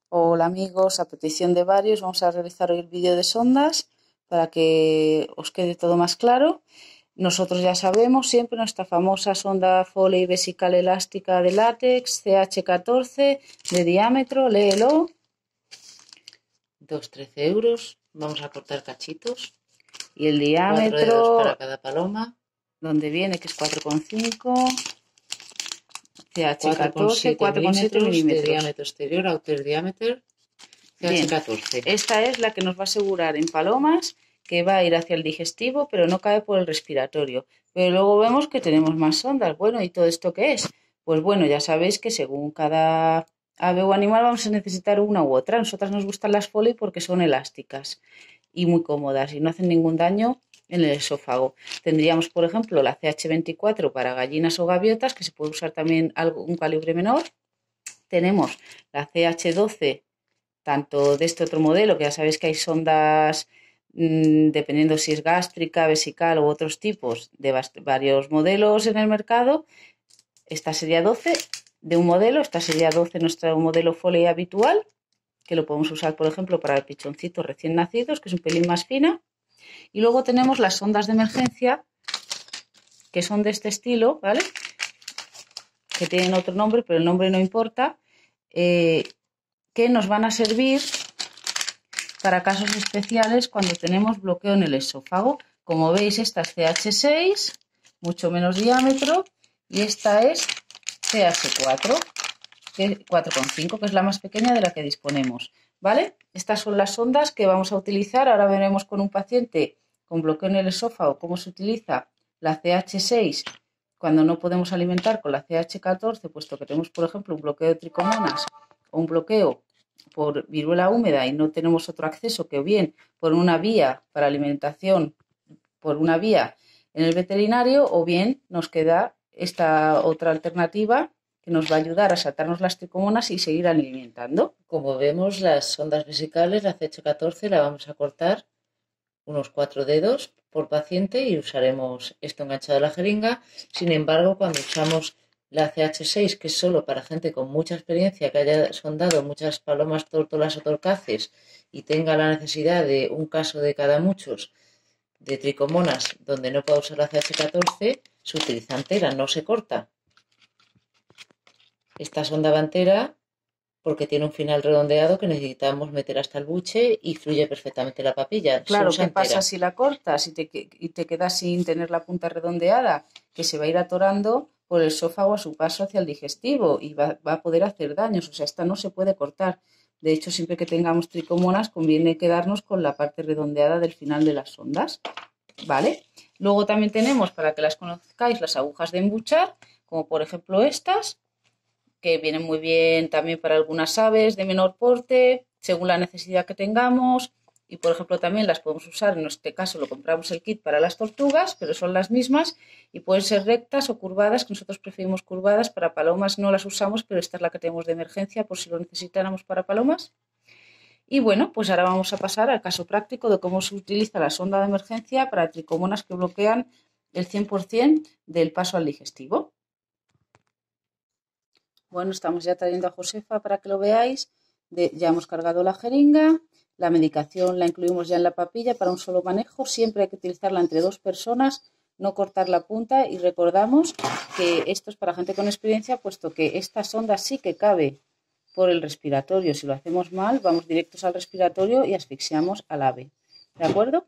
Hola amigos, a petición de varios vamos a realizar hoy el vídeo de sondas para que os quede todo más claro. Nosotros ya sabemos siempre nuestra famosa sonda Foley vesical elástica de látex CH14 de diámetro, léelo, 2,13 euros. Vamos a cortar cachitos. Y el diámetro 4 dedos para cada paloma. Donde viene que es 4,5. CH14, 4,7 milímetros de diámetro exterior, outer diameter, CH14. Bien, esta es la que nos va a asegurar en palomas que va a ir hacia el digestivo, pero no cae por el respiratorio. Pero luego vemos que tenemos más sondas. Bueno, ¿y todo esto qué es? Pues bueno, ya sabéis que según cada ave o animal vamos a necesitar una u otra. A nosotras nos gustan las Foley porque son elásticas y muy cómodas y no hacen ningún daño en el esófago. Tendríamos, por ejemplo, la CH24 para gallinas o gaviotas, que se puede usar también un calibre menor. Tenemos la CH12, tanto de este otro modelo, que ya sabéis que hay sondas, dependiendo si es gástrica, vesical u otros tipos, de varios modelos en el mercado. Esta sería 12 de un modelo, esta sería 12 nuestro modelo Foley habitual, que lo podemos usar, por ejemplo, para pichoncitos recién nacidos, que es un pelín más fina. Y luego tenemos las sondas de emergencia, que son de este estilo, ¿vale? Que tienen otro nombre, pero el nombre no importa, que nos van a servir para casos especiales cuando tenemos bloqueo en el esófago. Como veis, esta es CH6, mucho menos diámetro, y esta es CH4, 4,5, que es la más pequeña de la que disponemos, ¿vale? Estas son las sondas que vamos a utilizar. Ahora veremos con un paciente con bloqueo en el esófago cómo se utiliza la CH6 cuando no podemos alimentar con la CH14, puesto que tenemos, por ejemplo, un bloqueo de tricomonas o un bloqueo por viruela húmeda y no tenemos otro acceso que bien por una vía para alimentación, por una vía en el veterinario, o bien nos queda esta otra alternativa que nos va a ayudar a saltarnos las tricomonas y seguir alimentando. Como vemos, las sondas vesicales, la CH14, la vamos a cortar unos 4 dedos por paciente y usaremos esto enganchado a la jeringa. Sin embargo, cuando usamos la CH6, que es solo para gente con mucha experiencia, que haya sondado muchas palomas, tórtolas o torcaces y tenga la necesidad de un caso de cada muchos de tricomonas donde no pueda usar la CH14, se utiliza entera, no se corta. Esta sonda va entera porque tiene un final redondeado que necesitamos meter hasta el buche y fluye perfectamente la papilla. Claro, ¿qué pasa si la cortas y te quedas sin tener la punta redondeada? Que se va a ir atorando por el esófago a su paso hacia el digestivo y va a poder hacer daños. O sea, esta no se puede cortar. De hecho, siempre que tengamos tricomonas conviene quedarnos con la parte redondeada del final de las sondas, ¿vale? Luego también tenemos, para que las conozcáis, las agujas de embuchar, como por ejemplo estas, que vienen muy bien también para algunas aves de menor porte, según la necesidad que tengamos. Y por ejemplo también las podemos usar, en este caso lo compramos el kit para las tortugas, pero son las mismas y pueden ser rectas o curvadas, que nosotros preferimos curvadas. Para palomas no las usamos, pero esta es la que tenemos de emergencia por si lo necesitáramos para palomas. Y bueno, pues ahora vamos a pasar al caso práctico de cómo se utiliza la sonda de emergencia para tricomonas que bloquean el 100% del paso al digestivo. Bueno, estamos ya trayendo a Josefa para que lo veáis. Ya hemos cargado la jeringa, la medicación la incluimos ya en la papilla para un solo manejo. Siempre hay que utilizarla entre 2 personas, no cortar la punta, y recordamos que esto es para gente con experiencia, puesto que esta sonda sí que cabe por el respiratorio. Si lo hacemos mal, vamos directos al respiratorio y asfixiamos al ave. ¿De acuerdo?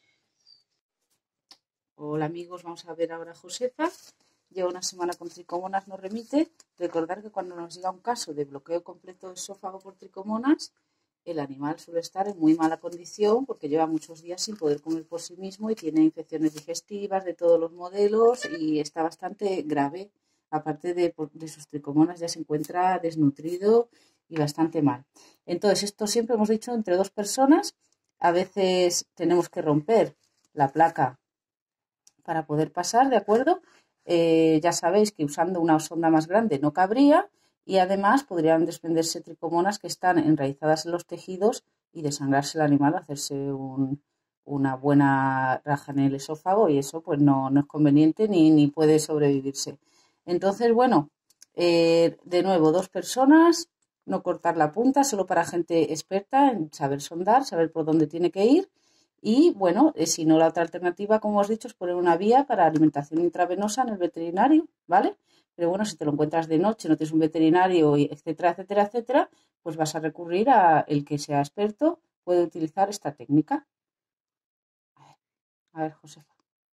Hola amigos, vamos a ver ahora a Josefa. Lleva una semana con tricomonas, no remite. Recordar que cuando nos llega un caso de bloqueo completo de esófago por tricomonas, el animal suele estar en muy mala condición porque lleva muchos días sin poder comer por sí mismo y tiene infecciones digestivas de todos los modelos y está bastante grave. Aparte de sus tricomonas, ya se encuentra desnutrido y bastante mal. Entonces, esto siempre hemos dicho entre 2 personas. A veces tenemos que romper la placa para poder pasar, ¿de acuerdo? Ya sabéis que usando una sonda más grande no cabría, y además podrían desprenderse tricomonas que están enraizadas en los tejidos y desangrarse el animal, hacerse una buena raja en el esófago, y eso pues no es conveniente ni puede sobrevivirse. Entonces, bueno, de nuevo, 2 personas, no cortar la punta, solo para gente experta en saber sondar, saber por dónde tiene que ir. Y bueno, si no, la otra alternativa, como os he dicho, es poner una vía para alimentación intravenosa en el veterinario, ¿vale? Pero bueno, si te lo encuentras de noche, no tienes un veterinario, etcétera, etcétera, etcétera, pues vas a recurrir a el que sea experto, puede utilizar esta técnica. A ver, Josefa.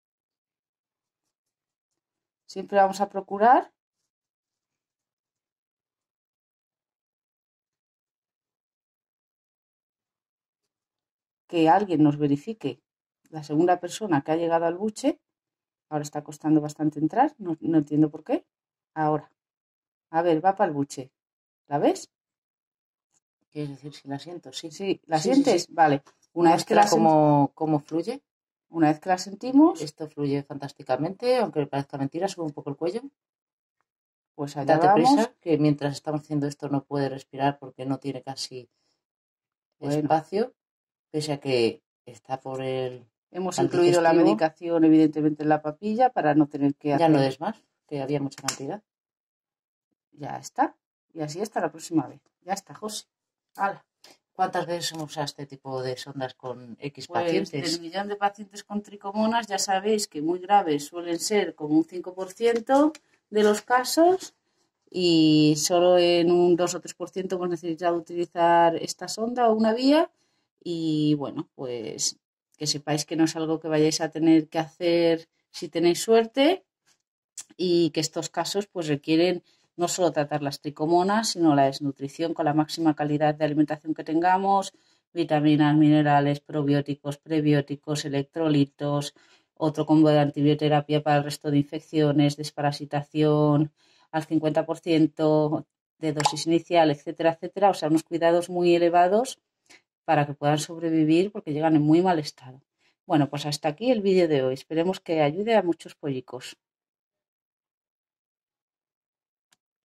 Siempre vamos a procurar que alguien nos verifique, la segunda persona que ha llegado al buche. Ahora está costando bastante entrar, no entiendo por qué. Ahora, a ver, va para el buche. ¿La ves? ¿Quieres decir si la siento? Sí. Sí, ¿la Sí, sientes? sí. Vale. Una vez que la cómo fluye. Una vez que la sentimos, esto fluye fantásticamente, aunque parezca mentira, sube un poco el cuello. Pues allá Date vamos. prisa, que mientras estamos haciendo esto no puede respirar porque no tiene casi espacio, pese a que está por el... Hemos incluido la medicación, evidentemente, en la papilla para no tener que hacer... Ya no des más, que había mucha cantidad. Ya está. Y así hasta la próxima vez. Ya está, José. ¡Hala! ¿Cuántas veces hemos usado este tipo de sondas con X pues, pacientes? Del millón de pacientes con tricomonas, ya sabéis que muy graves suelen ser como un 5% de los casos y solo en un 2 o 3% hemos necesitado utilizar esta sonda o una vía. Y bueno, pues que sepáis que no es algo que vayáis a tener que hacer si tenéis suerte y que estos casos pues requieren no solo tratar las tricomonas, sino la desnutrición con la máxima calidad de alimentación que tengamos, vitaminas, minerales, probióticos, prebióticos, electrolitos, otro combo de antibioterapia para el resto de infecciones, desparasitación al 50% de dosis inicial, etcétera, etcétera. O sea, unos cuidados muy elevados para que puedan sobrevivir porque llegan en muy mal estado. Bueno, pues hasta aquí el vídeo de hoy. Esperemos que ayude a muchos pollicos.